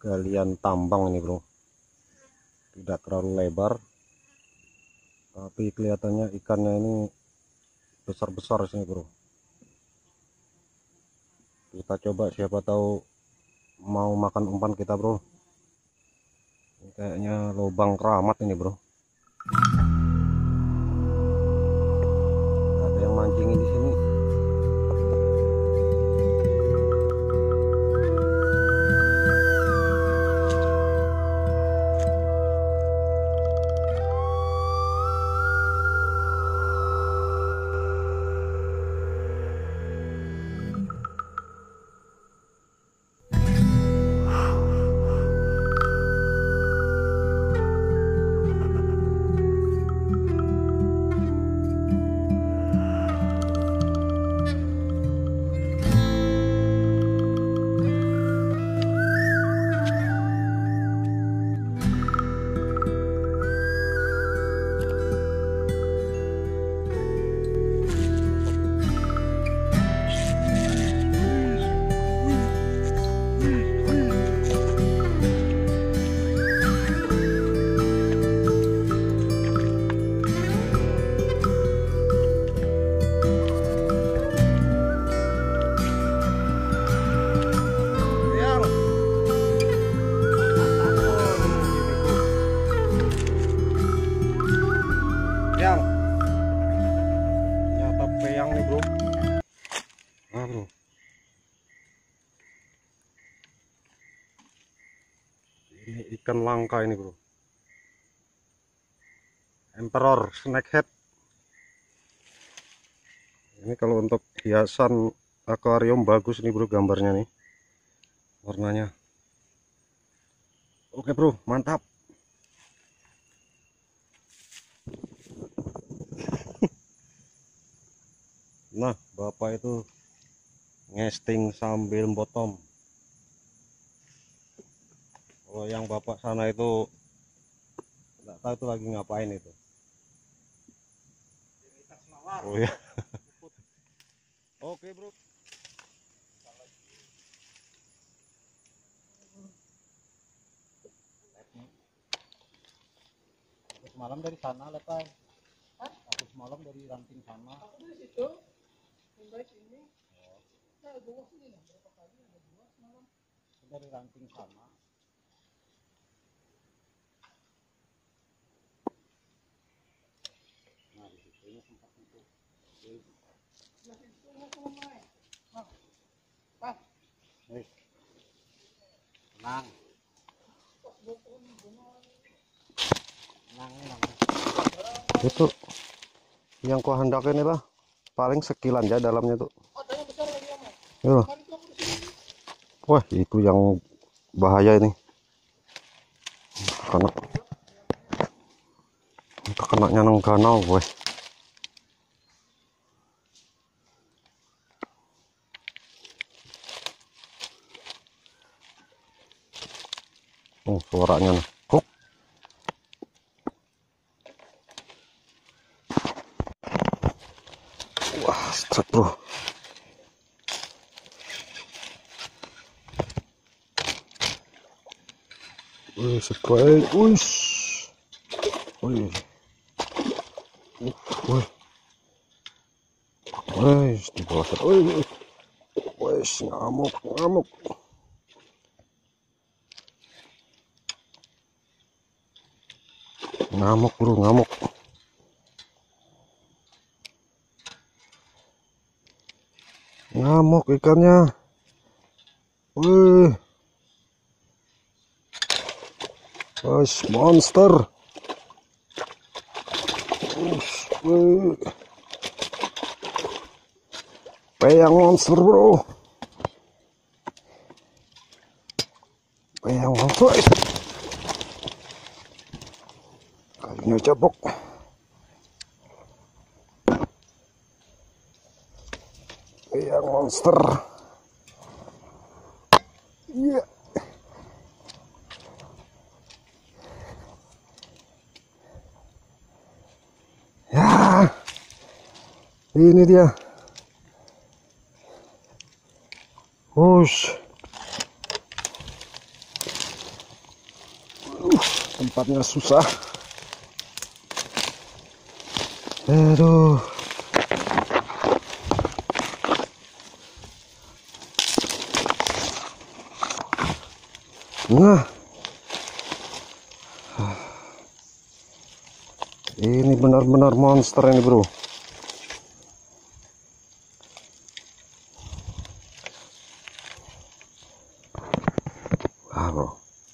galian tambang ini bro, tidak terlalu lebar tapi kelihatannya ikannya ini besar-besar sini bro. Kita coba, siapa tahu mau makan umpan kita bro. Ini kayaknya lubang keramat ini bro. Ada yang mancing di sini. Ternyata peyang nih bro. Nah bro, ini ikan langka ini bro, Emperor snakehead. Ini kalau untuk hiasan akuarium bagus nih bro, gambarnya nih, warnanya. Oke bro, mantap. Nah, bapak itu ngesting sambil bottom. Oh, yang bapak sana itu nggak tahu itu lagi ngapain itu. Oh ya. Oke bro. Semalam dari sana lepas. Aku semalam dari ranting sana. Dari situ. Baik ini. Nah, dua sini berapa kali ada dua semalam. Dari ranting sana. Nah, di situ ini tempat itu. Nah, itu mau main. Nah. Pas. Hei. Tenang. Itu yang ku hendakin itu paling sekilan aja dalamnya tuh. Ya. Wah, itu yang bahaya ini. Kenanya nang danau, weh. Oh, suaranya nih. Huk. Wah, strike bro. Wih, strike. Wih. Wih. Wih. Wih, di bawah. Wih. Wih, ngamuk, ngamuk. Ngamuk bro, ngamuk. Ngamuk ikannya. Wih. Wih, monster. Wih. Peyang monster bro. Peyang monster. Kayunya cabok. Peyang monster. Iya. Ya. Ini dia. Hush. Tempatnya susah. Aduh. Nah, ini benar-benar monster ini bro. Ah bro.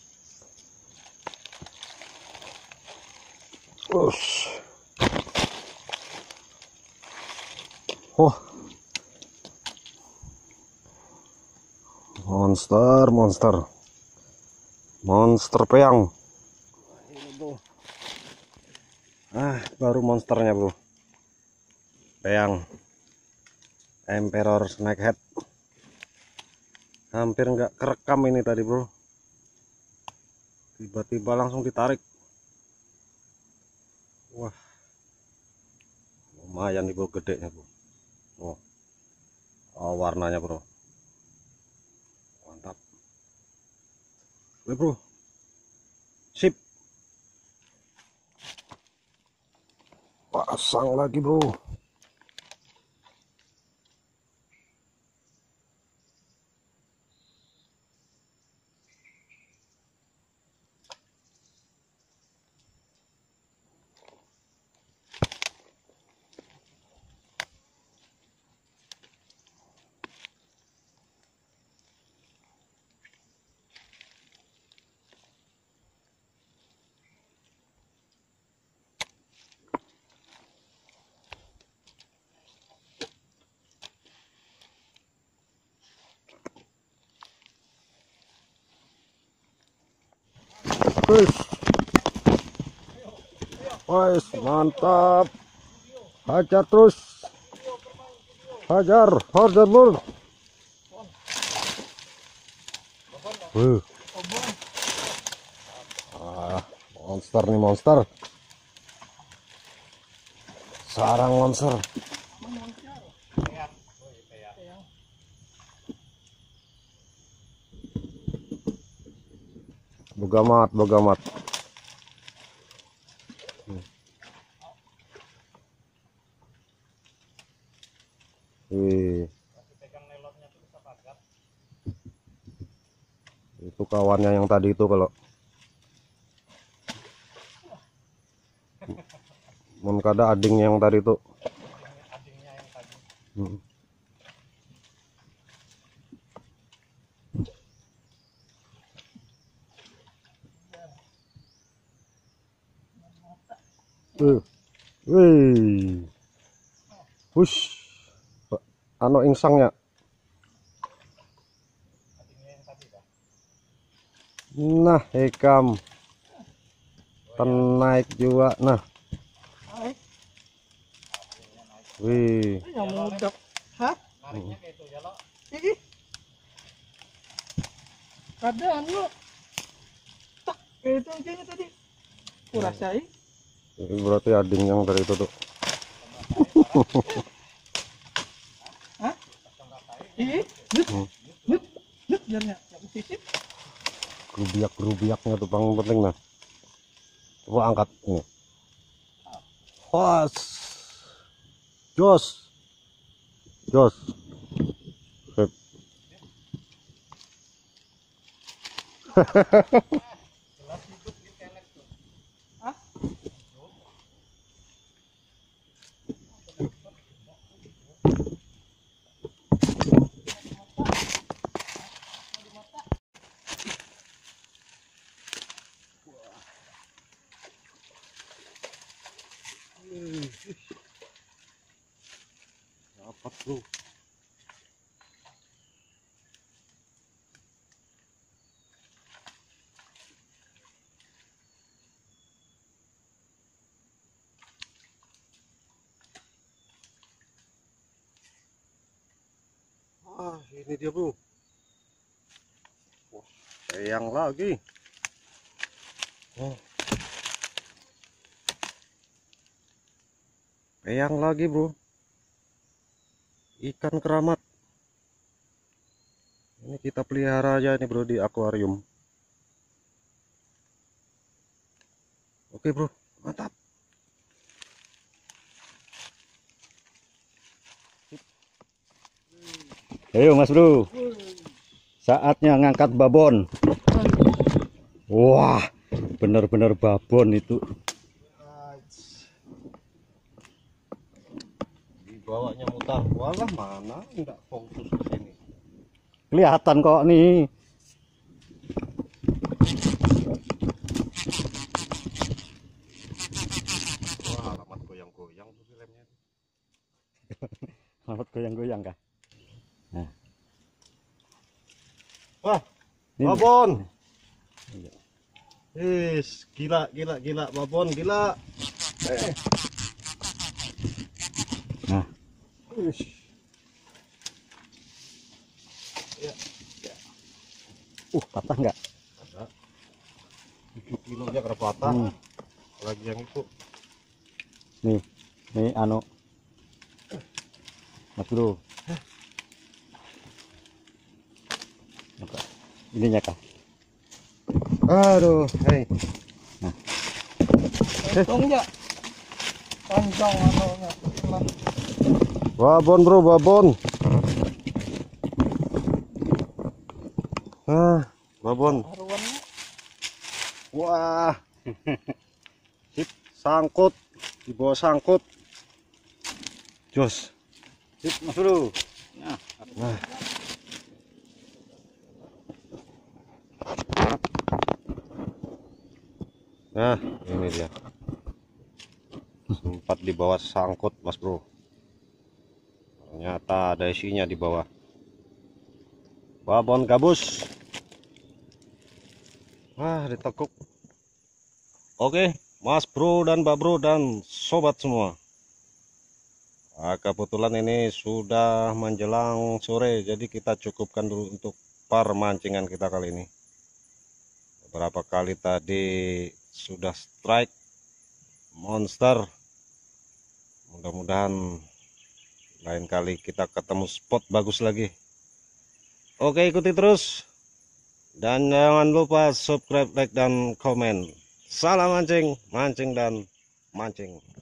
Ush. Oh, monster peyang. Ini bro. Baru monsternya bro. Peyang Emperor Snakehead. Hampir nggak kerekam ini tadi bro. Tiba-tiba langsung ditarik. Wah, lumayan nih bro, gedenya bro. Warnanya bro, mantap. Oke bro, sip. Pasang lagi bro. Wes, mantap. Hajar terus. Hajar bro. Monster nih, monster. Sarang monster. Bogamat. Wih. Itu kawannya yang tadi itu kalau kada ading yang tadi itu. Wih. Hush. Ano insangnya. Nah, hekam. Naik juga. Nah. Wih. Yang muda. Hah? Nariknya kayak itu ya lo. Ih. Kadang lo. Tak, kayak itu aja tadi. Kurasai. Ini berarti ading yang dari itu tuh. Hah? Ih. Nut jarnya. Yang sisip. Gerubiaknya tuh paling penting nah. Coba angkat ini. Hos. Jos. Sip. Dapat bro. Ini dia bro. Wah, sayang lagi. Peyang lagi bro. Ikan keramat. Ini kita pelihara aja nih bro di akuarium. Oke bro, mantap. Ayo Mas Bro, saatnya ngangkat babon. Wah, bener-bener babon itu. Dibawanya mutar, walah mana enggak fokus ke sini. Kelihatan kok nih. Wah, alamat goyang-goyang tuh filmnya. Amat goyang-goyang kah? Nah. Wah, Ini. babon. Gila, babon, gila. Nah, patah nggak? Ada 7 kilo nya kerapatan. Lagi yang itu. Nih anu. Mas Bro. Ininya kah? Aduh, hei. Tongnya panjang anunya. Babon bro, babon. Babon. Haruannya Wah. Sip, sangkut. Di bawah sangkut. Jos. Sip, Mas Bro. Nah. Nah, ini dia. Sempat di bawah sangkut, Mas Bro. Ternyata ada isinya di bawah. Babon gabus. Wah, ditekuk. Oke, Mas Bro dan Mbak Bro dan sobat semua. Kebetulan ini sudah menjelang sore, jadi kita cukupkan dulu untuk permancingan kita kali ini. Beberapa kali tadi sudah strike monster. Mudah-mudahan lain kali kita ketemu spot bagus lagi. Oke, ikuti terus dan jangan lupa subscribe, like dan komen. Salam mancing, mancing dan mancing.